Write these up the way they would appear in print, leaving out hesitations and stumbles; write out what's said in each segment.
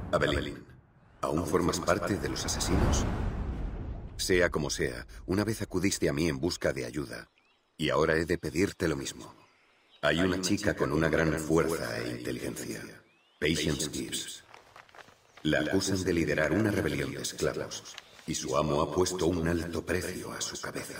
Abelín, ¿aún formas parte de los asesinos? Sea como sea, una vez acudiste a mí en busca de ayuda, y ahora he de pedirte lo mismo. Hay una chica con una gran fuerza e inteligencia, Patience Gibbs. La acusan de liderar una rebelión de esclavos, y su amo ha puesto un alto precio a su cabeza.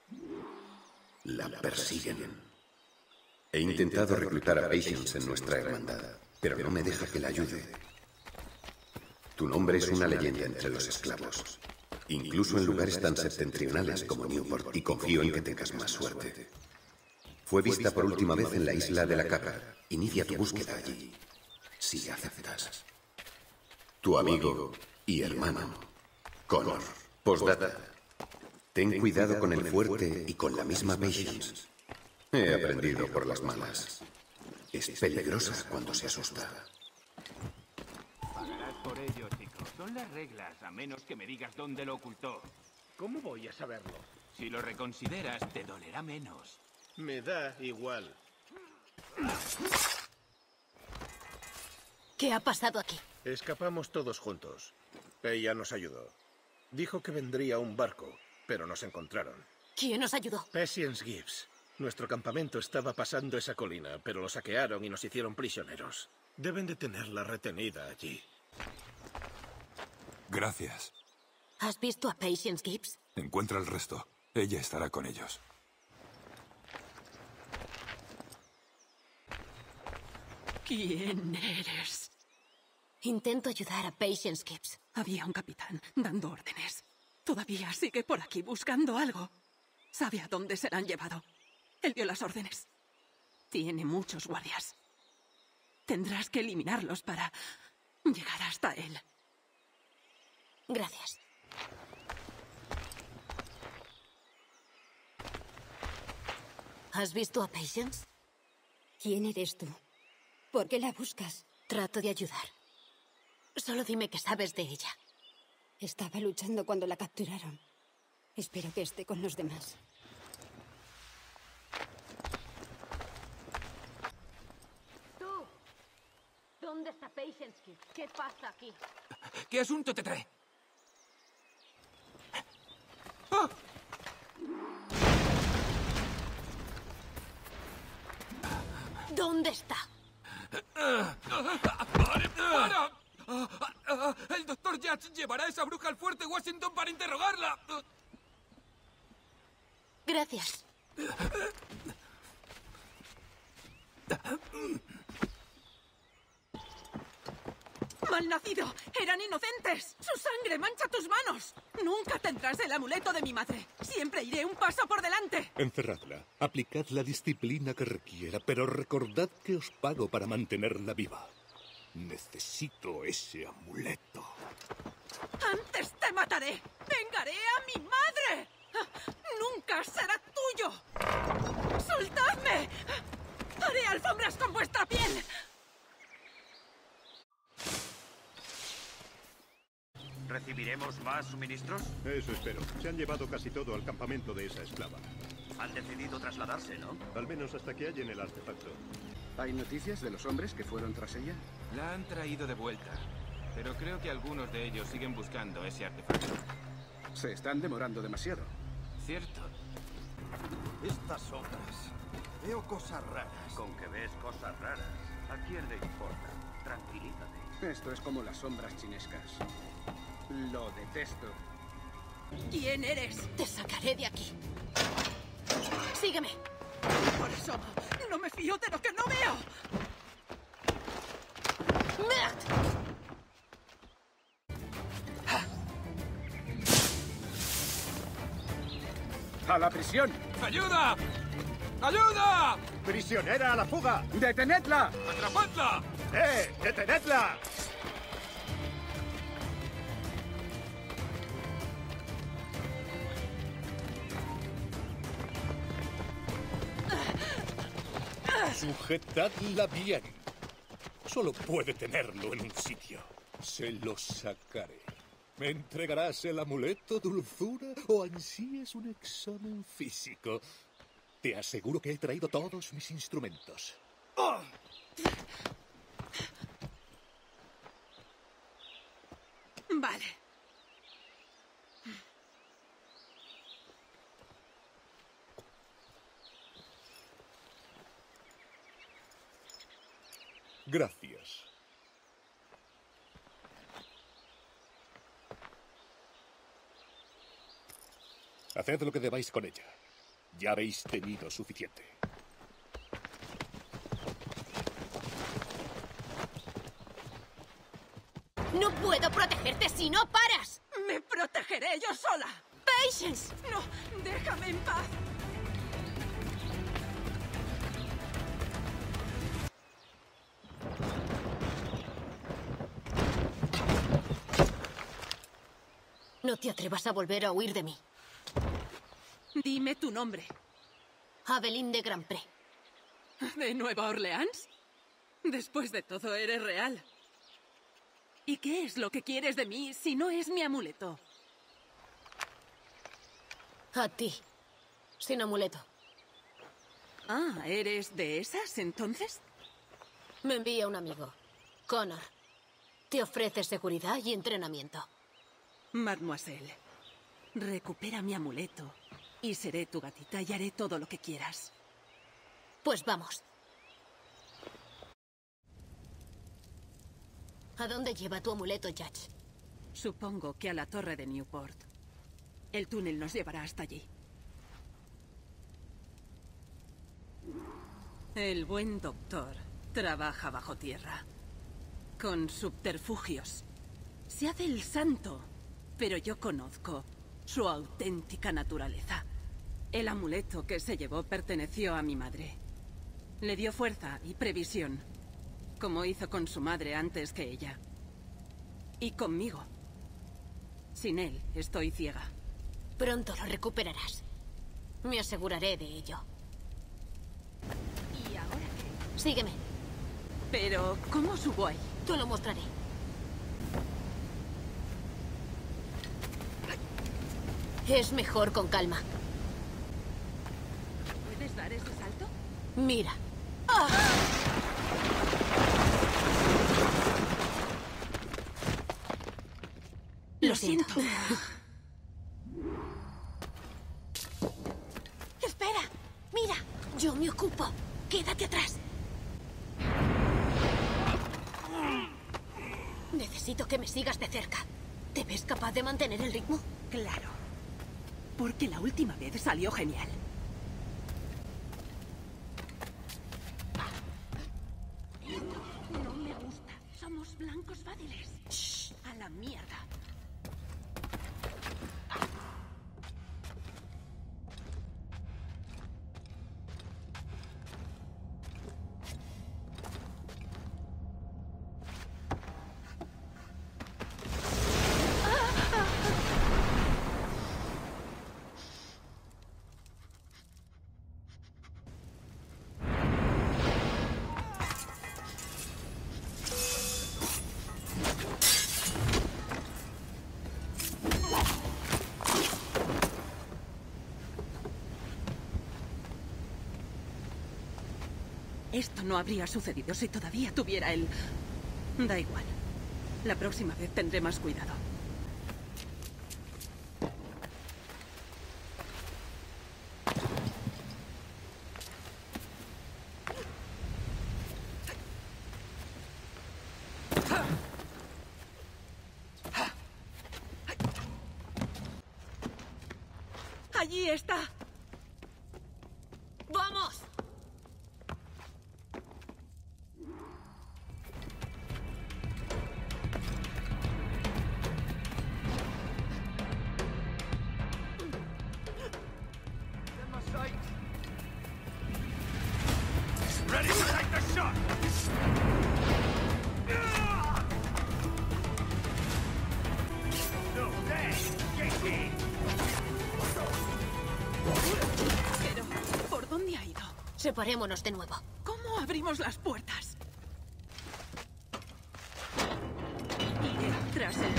La persiguen. He intentado reclutar a Patience en nuestra hermandad, pero no me deja que la ayude. Tu nombre es una leyenda entre los esclavos, incluso en lugares tan septentrionales como Newport, y confío en que tengas más suerte. Fue vista por última vez en la isla de la Cabra. Inicia tu búsqueda allí, si aceptas. Tu amigo y hermano, Connor. Postdata. Ten cuidado con el fuerte y con la misma Patience. He aprendido por las malas. Es peligrosa cuando se asusta. Pagarás por ello, chico. Son las reglas, a menos que me digas dónde lo ocultó. ¿Cómo voy a saberlo? Si lo reconsideras, te dolerá menos. Me da igual. ¿Qué ha pasado aquí? Escapamos todos juntos. Ella nos ayudó. Dijo que vendría un barco, pero nos encontraron. ¿Quién os ayudó? Patience Gibbs. Nuestro campamento estaba pasando esa colina, pero lo saquearon y nos hicieron prisioneros. Deben de tenerla retenida allí. Gracias. ¿Has visto a Patience Gibbs? Encuentra el resto. Ella estará con ellos. ¿Quién eres? Intento ayudar a Patience Gibbs. Había un capitán dando órdenes. Todavía sigue por aquí buscando algo. Sabe a dónde se la han llevado. Él dio las órdenes. Tiene muchos guardias. Tendrás que eliminarlos para llegar hasta él. Gracias. ¿Has visto a Patience? ¿Quién eres tú? ¿Por qué la buscas? Trato de ayudar. Solo dime qué sabes de ella. Estaba luchando cuando la capturaron. Espero que esté con los demás. ¡Tú! ¿Dónde está Patience Gibbs? ¿Qué pasa aquí? ¿Qué asunto te trae? ¿Dónde está? ¡Para! El doctor Yatch llevará a esa bruja al fuerte Washington para interrogarla. Gracias. ¡Malnacido! ¡Eran inocentes! ¡Su sangre mancha tus manos! Nunca tendrás el amuleto de mi madre. Siempre iré un paso por delante. Encerradla. Aplicad la disciplina que requiera, pero recordad que os pago para mantenerla viva. Necesito ese amuleto. ¡Antes te mataré! ¡Vengaré a mi madre! ¡Nunca será tuyo! ¡Soltadme! ¡Haré alfombras con vuestra piel! ¿Recibiremos más suministros? Eso espero. Se han llevado casi todo al campamento de esa esclava. Han decidido trasladarse, ¿no? Al menos hasta que hallen el artefacto. ¿Hay noticias de los hombres que fueron tras ella? La han traído de vuelta, pero creo que algunos de ellos siguen buscando ese artefacto. Se están demorando demasiado. ¿Cierto? Estas sombras. Veo cosas raras. Con que ves cosas raras. ¿A quién le importa? Tranquilízate. Esto es como las sombras chinescas. Lo detesto. ¿Quién eres? Te sacaré de aquí. Sígueme. Por eso no me fío de lo que no veo. ¡Merd! ¡A la prisión! ¡Ayuda! ¡Ayuda! ¡Prisionera a la fuga! ¡Detenedla! ¡Atrapadla! ¡Detenedla! Sujetadla bien. Solo puede tenerlo en un sitio. Se lo sacaré. ¿Me entregarás el amuleto, dulzura, o ansíes un examen físico? Te aseguro que he traído todos mis instrumentos. Vale. Gracias. Haced lo que debáis con ella. Ya habéis tenido suficiente. ¡No puedo protegerte si no paras! ¡Me protegeré yo sola! ¡Patience! ¡No! ¡Déjame en paz! No te atrevas a volver a huir de mí. Dime tu nombre. Aveline de Grand Pré. ¿De Nueva Orleans? Después de todo, eres real. ¿Y qué es lo que quieres de mí si no es mi amuleto? A ti. Sin amuleto. Ah, ¿eres de esas, entonces? Me envía un amigo. Connor. Te ofrece seguridad y entrenamiento. Mademoiselle, recupera mi amuleto y seré tu gatita y haré todo lo que quieras. Pues vamos. ¿A dónde lleva tu amuleto, Judge? Supongo que a la torre de Newport. El túnel nos llevará hasta allí. El buen doctor trabaja bajo tierra, con subterfugios. Se hace el santo, pero yo conozco su auténtica naturaleza. El amuleto que se llevó perteneció a mi madre. Le dio fuerza y previsión, como hizo con su madre antes que ella. Y conmigo. Sin él, estoy ciega. Pronto lo recuperarás. Me aseguraré de ello. ¿Y ahora qué? Sígueme. Pero, ¿cómo subo ahí? Te lo mostraré. Es mejor con calma. ¿Puedes dar ese salto? Mira. Lo siento. Espera. Mira. Yo me ocupo. Quédate atrás. Necesito que me sigas de cerca. ¿Te ves capaz de mantener el ritmo? Claro. Porque la última vez salió genial. No me gusta. Somos blancos fáciles. Shh, a la mierda. Esto no habría sucedido si todavía tuviera el... Da igual. La próxima vez tendré más cuidado. ¡Allí está! ¡Vamos! Ready to take the shot! No, there! Get in! Pero, ¿por dónde ha ido? Separémonos de nuevo. ¿Cómo abrimos las puertas? Iré tras él.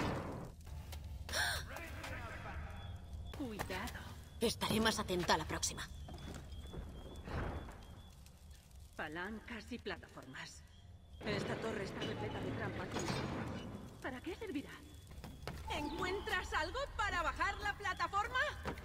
Cuidado. Estaré más atenta a la próxima. Palancas y plataformas. Esta torre está repleta de trampas. ¿Para qué servirá? ¿Encuentras algo para bajar la plataforma?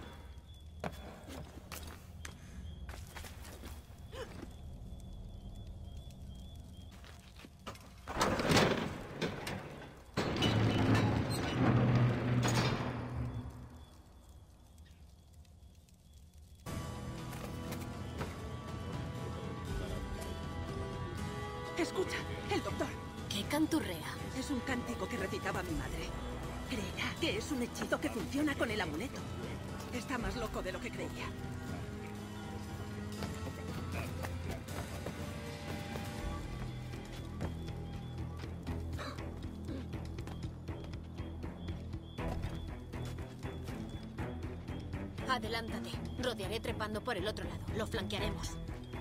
Escucha, el doctor. ¿Qué canturrea? Es un cántico que recitaba mi madre. Creerá que es un hechizo que funciona con el amuleto. Está más loco de lo que creía. Adelántate. Rodearé trepando por el otro lado. Lo flanquearemos.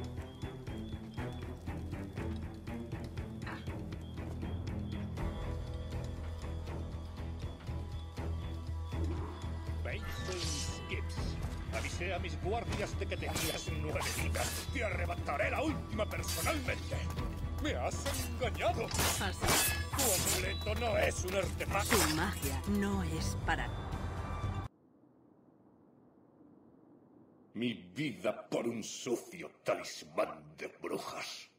Avisé a mis guardias de que tenías 9 vidas. Te arrebataré la última personalmente. ¡Me has engañado! Así. Tu amuleto no es un artefacto. Su magia no es para... Mi vida por un sucio talismán de brujas.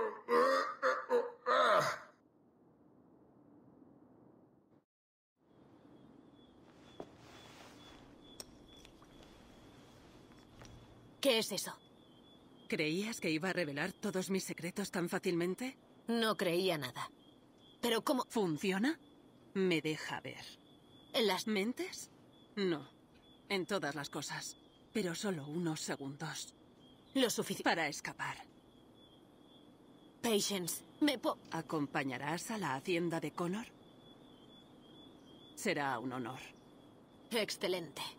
¿Qué es eso? ¿Creías que iba a revelar todos mis secretos tan fácilmente? No creía nada. ¿Pero cómo? ¿Funciona? Me deja ver. ¿En las mentes? No. En todas las cosas. Pero solo unos segundos. Lo suficiente para escapar. Patience, ¿Acompañarás a la hacienda de Connor? Será un honor. Excelente.